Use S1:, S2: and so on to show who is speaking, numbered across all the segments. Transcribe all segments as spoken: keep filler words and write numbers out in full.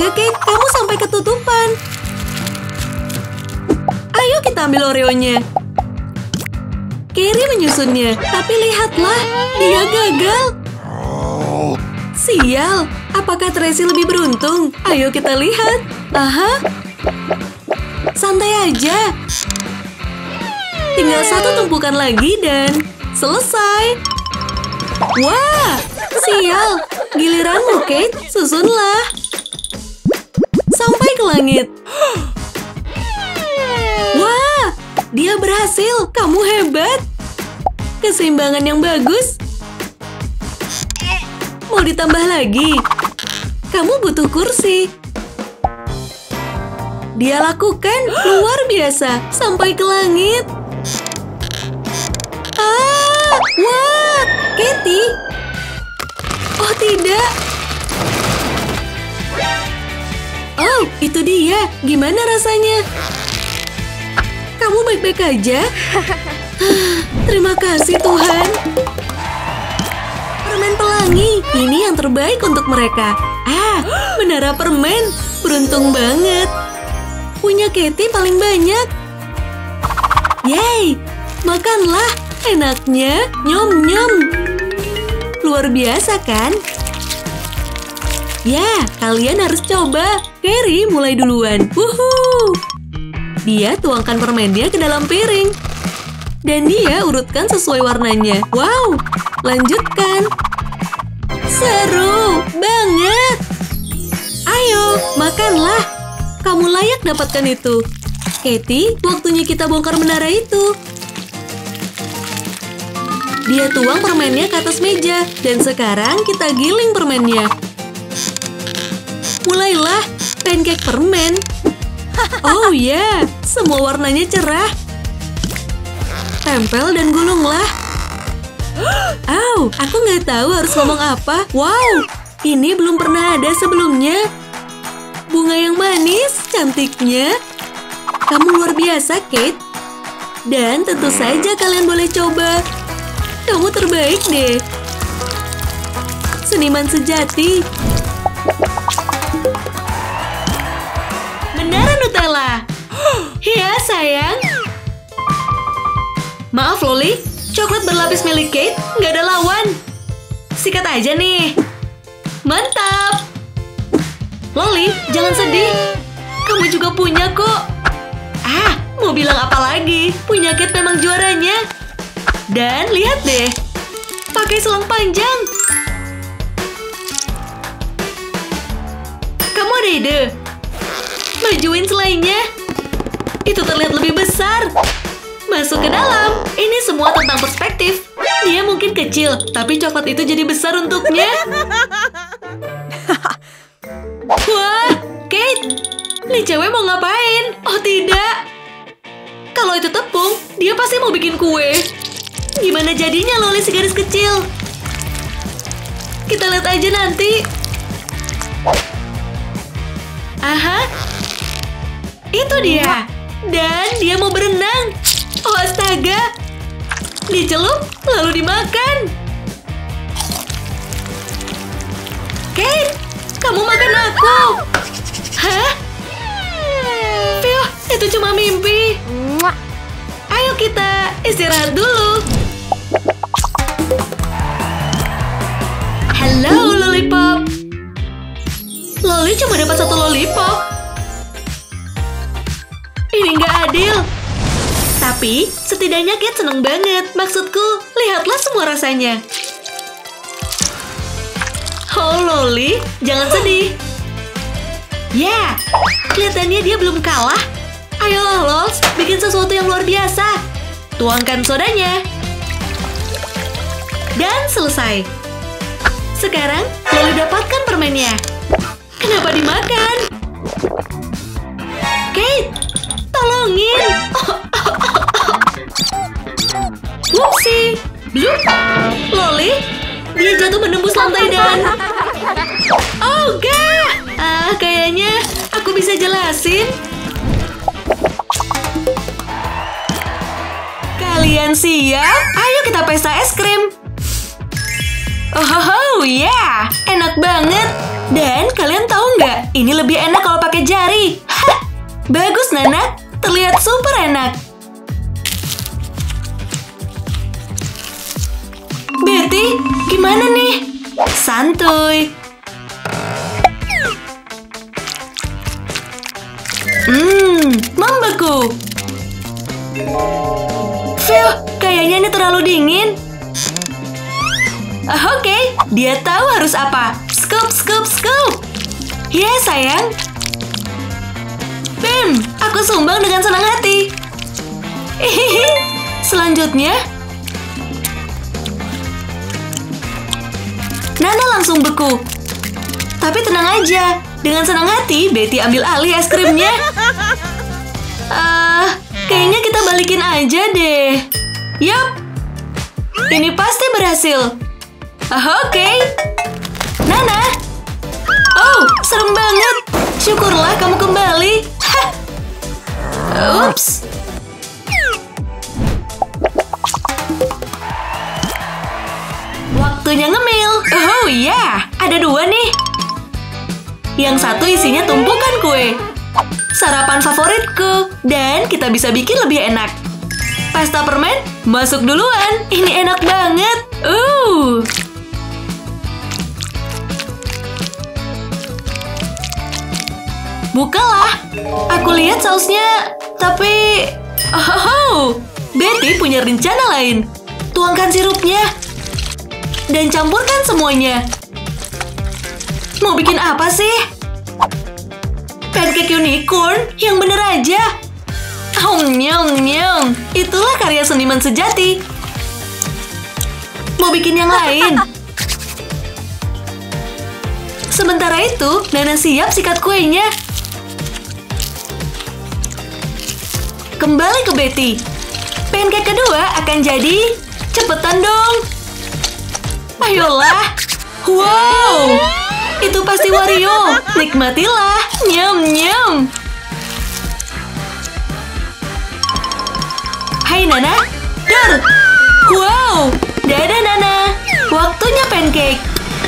S1: Astaga, Kate, kamu sampai ketutupan. Ayo kita ambil Oreo-nya. Carrie menyusunnya, tapi lihatlah, dia gagal. Sial, apakah Tracy lebih beruntung? Ayo kita lihat. Aha. Santai aja. Tinggal satu tumpukan lagi dan selesai. Wah, sial. Giliranmu, Kate. Susunlah. Sampai ke langit. Wah, dia berhasil. Kamu hebat. Keseimbangan yang bagus. Mau ditambah lagi? Kamu butuh kursi. Dia lakukan luar biasa sampai ke langit. Ah, wah, Katie. Oh tidak. Oh, itu dia. Gimana rasanya? Kamu baik-baik aja? Terima kasih Tuhan. Permen pelangi, ini yang terbaik untuk mereka. Ah, menara permen. Beruntung banget. Punya Katie paling banyak. Yeay, makanlah. Enaknya, nyom-nyom. Luar biasa kan? Ya, kalian harus coba. Carrie mulai duluan. Wuhuu. Dia tuangkan permennya ke dalam piring. Dan dia urutkan sesuai warnanya. Wow, lanjutkan. Seru banget. Ayo, makanlah. Kamu layak dapatkan itu. Katie, waktunya kita bongkar menara itu. Dia tuang permennya ke atas meja. Dan sekarang kita giling permennya. Mulailah, pancake permen. Oh ya, yeah. Semua warnanya cerah. Tempel dan gulunglah. Oh, aku nggak tahu harus ngomong apa. Wow, ini belum pernah ada sebelumnya. Bunga yang manis, cantiknya. Kamu luar biasa, Kate. Dan tentu saja kalian boleh coba. Kamu terbaik deh. Seniman sejati. Menara Nutella. Ya, sayang. Maaf, Loli. Coklat berlapis milik Kate nggak ada lawan. Sikat aja nih. Mantap. Loli, jangan sedih. Kamu juga punya kok. Ah, mau bilang apa lagi? Punya Kate memang juaranya. Dan lihat deh. Pakai selang panjang. Kamu ada ide? Majuin selainya. Itu terlihat lebih besar. Masuk ke dalam. Ini semua tentang perspektif. Dia mungkin kecil, tapi coklat itu jadi besar untuknya. Wah, Kate. Nih cewek mau ngapain? Oh tidak. Kalau itu tepung, dia pasti mau bikin kue. Gimana jadinya Loli si garis kecil? Kita lihat aja nanti. Aha. Itu dia. Dan dia mau berenang. Oh astaga. Dicelup lalu dimakan. Kate, kamu makan aku. Hah? Phew, itu cuma mimpi. Ayo kita istirahat dulu. Halo Lollipop. Loli cuma dapat satu lollipop. Ini nggak adil. Tapi setidaknya Kate seneng banget. Maksudku, lihatlah semua rasanya. Oh Loli, jangan sedih. Ya, yeah, kelihatannya dia belum kalah. Ayolah Lols, bikin sesuatu yang luar biasa. Tuangkan sodanya. Dan selesai. Sekarang Loli dapatkan permennya. Kenapa dimakan? Kate, tolongin. Whoopsie. Bloop. Loli, dia jatuh menembus lantai dan... Oh, enggak. Ah, kayaknya aku bisa jelasin. Kalian siap? Ayo kita pesta es krim. Oh, ho, ho, ya, yeah. Enak banget. Dan kalian tahu nggak? Ini lebih enak kalau pakai jari. Hah! Bagus, Nana. Terlihat super enak. Betty, gimana nih? Santuy. Hmm, membeku. Phew, kayaknya ini terlalu dingin. Ah, Oke, okay. Dia tahu harus apa. Scoop, scoop, scoop. Ya, sayang. Bam, aku sumbang dengan senang hati. Hihihi. Selanjutnya, Nana langsung beku. Tapi tenang aja, dengan senang hati Betty ambil alih es krimnya. Ah, uh, kayaknya kita balikin aja deh. Yap, ini pasti berhasil. Ah, Oke, okay. Nana. Oh, serem banget. Syukurlah kamu kembali. Hah. Ups. Waktunya ngemil. Oh iya, ada dua nih. Yang satu isinya tumpukan kue. Sarapan favoritku. Dan kita bisa bikin lebih enak. Pasta permen, masuk duluan. Ini enak banget. Uh. Bukalah. Aku lihat sausnya. Tapi... Oh, Betty punya rencana lain. Tuangkan sirupnya. Dan campurkan semuanya. Mau bikin apa sih? Pancake unicorn? Yang bener aja. Oh, nyong, nyong. Itulah karya seniman sejati. Mau bikin yang lain? Sementara itu, Nana siap sikat kuenya. Kembali ke Betty. Pancake kedua akan jadi... Cepetan dong. Ayolah. Wow. Itu pasti Wario. Nikmatilah. Nyam, nyam. Hai Nana. Dar. Wow. Dadah Nana. Waktunya pancake.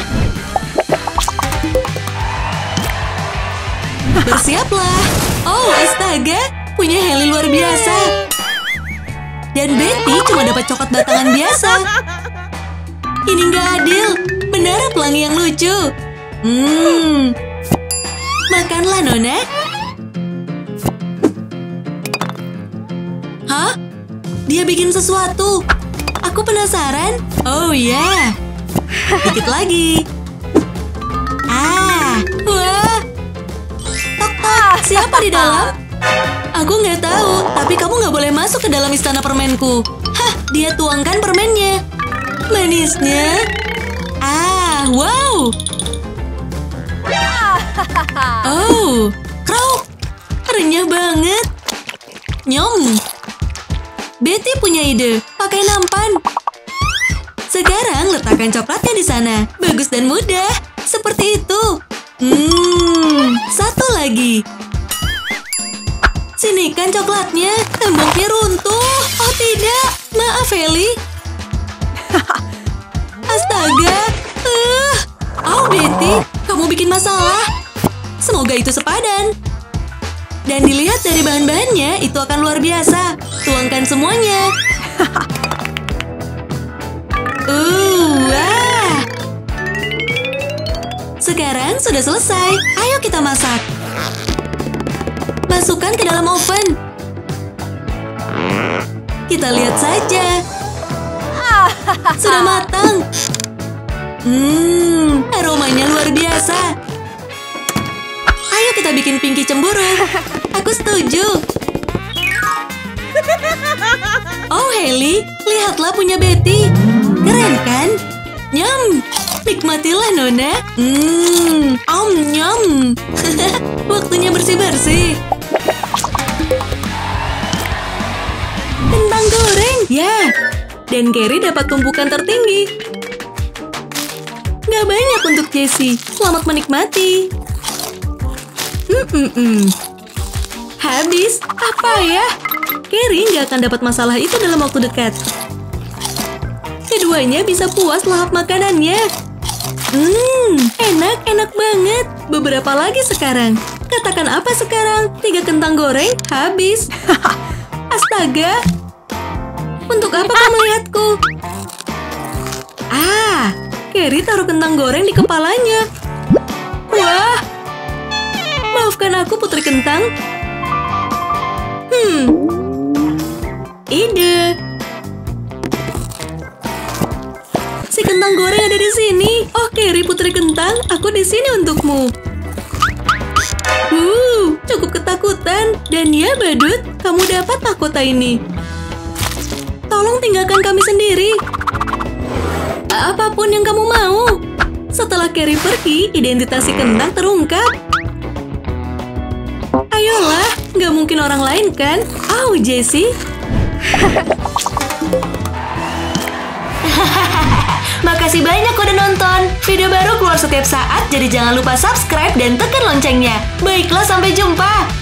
S1: Bersiaplah. Oh, astaga. Punya Hailey luar biasa. Dan Betty cuma dapat coklat batangan biasa. Ini nggak adil. Benar pelangi yang lucu. Hmm. Makanlah, Nona. Hah? Dia bikin sesuatu. Aku penasaran. Oh ya. Yeah. Dikit lagi. Ah. Wah. Tok tok. Siapa di dalam? Aku nggak tahu, tapi kamu nggak boleh masuk ke dalam istana permenku. Hah, dia tuangkan permennya. Manisnya. Ah, wow. Oh, crow. Renyah banget. Nyom. Betty punya ide, pakai nampan. Sekarang letakkan coklatnya di sana. Bagus dan mudah. Seperti itu. Hmm, satu lagi. Sini kan coklatnya, temboknya runtuh. Oh tidak, maaf Hailey. Astaga. Uh. Oh Betty, kamu bikin masalah. Semoga itu sepadan. Dan dilihat dari bahan-bahannya, itu akan luar biasa. Tuangkan semuanya. Uh, wah. Sekarang sudah selesai. Ayo kita masak. Masukkan ke dalam oven. Kita lihat saja. Sudah matang. Hmm, aromanya luar biasa. Ayo kita bikin Pinky cemburu. Aku setuju. Oh Hailey, lihatlah punya Betty. Keren kan? Nyam. Nikmatilah Nona. Hmm, om nyam. Waktunya bersih-bersih. Kentang goreng. Ya. Dan Carrie dapat tumpukan tertinggi. Gak banyak untuk Jessie. Selamat menikmati. Hmm-hmm. Habis. Apa ya? Carrie gak akan dapat masalah itu dalam waktu dekat. Keduanya bisa puas lahap makanannya. Hmm, enak, enak banget. beberapa lagi sekarang. Katakan apa sekarang? Tiga kentang goreng habis. Astaga. Untuk apa kau melihatku? Ah, Carrie taruh kentang goreng di kepalanya. Wah. Maafkan aku, Putri Kentang. Hmm. Ide. Si kentang goreng ada di sini. Oh, Carrie, Putri Kentang, aku di sini untukmu. Uh, cukup ketakutan. Dan ya, Badut, kamu dapat mahkota ini. Tolong tinggalkan kami sendiri. Apapun yang kamu mau. Setelah Carrie pergi, identitas si kentang terungkap. Ayolah, nggak mungkin orang lain kan? Oh, Jessie. Makasih banyak udah nonton. Video baru keluar setiap saat, jadi jangan lupa subscribe dan tekan loncengnya. Baiklah, sampai jumpa.